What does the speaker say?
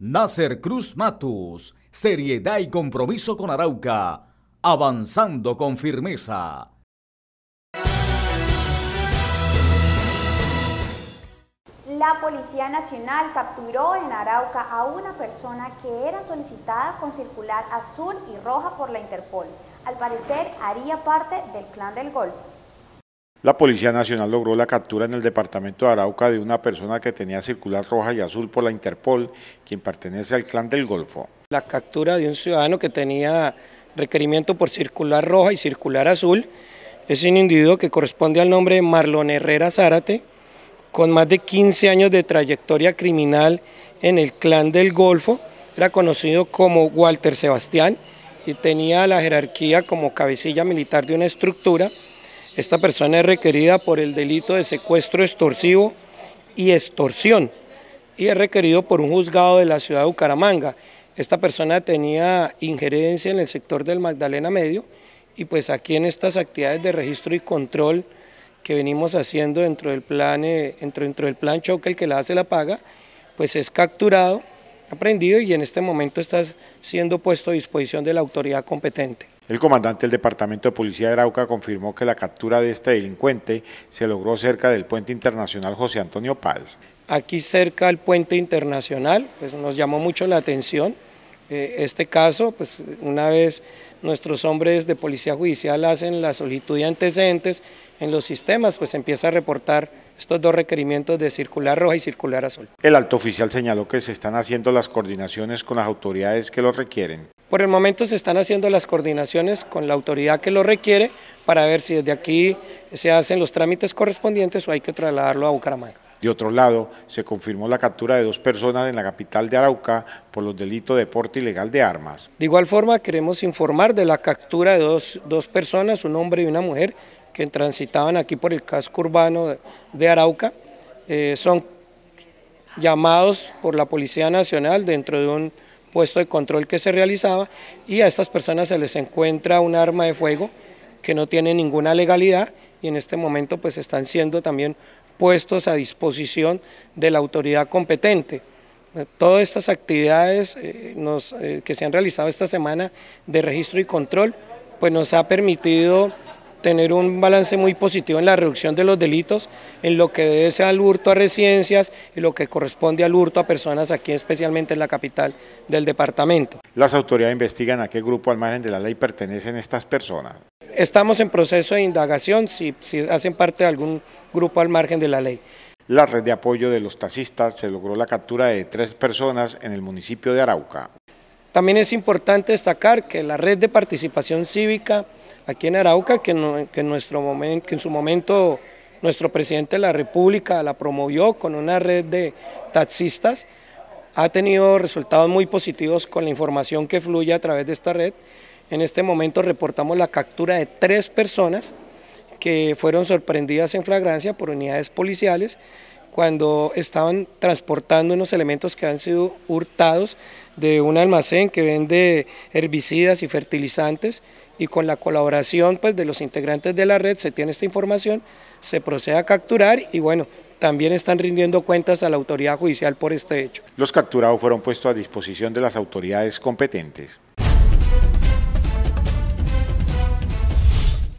Nasser Cruz Matus, seriedad y compromiso con Arauca, avanzando con firmeza. La Policía Nacional capturó en Arauca a una persona que era solicitada con circular azul y roja por la Interpol. Al parecer haría parte del Clan del Golfo. La Policía Nacional logró la captura en el departamento de Arauca de una persona que tenía circular roja y azul por la Interpol, quien pertenece al Clan del Golfo. La captura de un ciudadano que tenía requerimiento por circular roja y circular azul es un individuo que corresponde al nombre de Marlon Herrera Zárate, con más de 15 años de trayectoria criminal en el Clan del Golfo. Era conocido como Walter Sebastián y tenía la jerarquía como cabecilla militar de una estructura. Esta persona es requerida por el delito de secuestro extorsivo y extorsión y es requerido por un juzgado de la ciudad de Bucaramanga. Esta persona tenía injerencia en el sector del Magdalena Medio y pues aquí en estas actividades de registro y control que venimos haciendo dentro del plan choque, el que la hace la paga, pues es capturado, aprehendido y en este momento está siendo puesto a disposición de la autoridad competente. El comandante del Departamento de Policía de Arauca confirmó que la captura de este delincuente se logró cerca del Puente Internacional José Antonio Páez. Aquí cerca del Puente Internacional, pues nos llamó mucho la atención este caso, pues una vez nuestros hombres de Policía Judicial hacen la solicitud de antecedentes en los sistemas, pues empieza a reportar estos dos requerimientos de circular roja y circular azul. El alto oficial señaló que se están haciendo las coordinaciones con las autoridades que lo requieren. Por el momento se están haciendo las coordinaciones con la autoridad que lo requiere para ver si desde aquí se hacen los trámites correspondientes o hay que trasladarlo a Bucaramanga. De otro lado, se confirmó la captura de 2 personas en la capital de Arauca por los delitos de porte ilegal de armas. De igual forma, queremos informar de la captura de dos personas, un hombre y una mujer, que transitaban aquí por el casco urbano de Arauca. Son llamados por la Policía Nacional dentro de un puesto de control que se realizaba y a estas personas se les encuentra un arma de fuego que no tiene ninguna legalidad y en este momento pues están siendo también puestos a disposición de la autoridad competente. Todas estas actividades que se han realizado esta semana de registro y control pues nos ha permitido tener un balance muy positivo en la reducción de los delitos, en lo que debe ser al hurto a residencias y lo que corresponde al hurto a personas aquí, especialmente en la capital del departamento. Las autoridades investigan a qué grupo al margen de la ley pertenecen estas personas. Estamos en proceso de indagación si hacen parte de algún grupo al margen de la ley. La red de apoyo de los taxistas se logró la captura de 3 personas en el municipio de Arauca. También es importante destacar que la red de participación cívica aquí en Arauca, que en su momento nuestro presidente de la República la promovió con una red de taxistas, ha tenido resultados muy positivos con la información que fluye a través de esta red. En este momento reportamos la captura de 3 personas que fueron sorprendidas en flagrancia por unidades policiales cuando estaban transportando unos elementos que han sido hurtados de un almacén que vende herbicidas y fertilizantes y con la colaboración pues, de los integrantes de la red se tiene esta información, se procede a capturar y bueno, también están rindiendo cuentas a la autoridad judicial por este hecho. Los capturados fueron puestos a disposición de las autoridades competentes.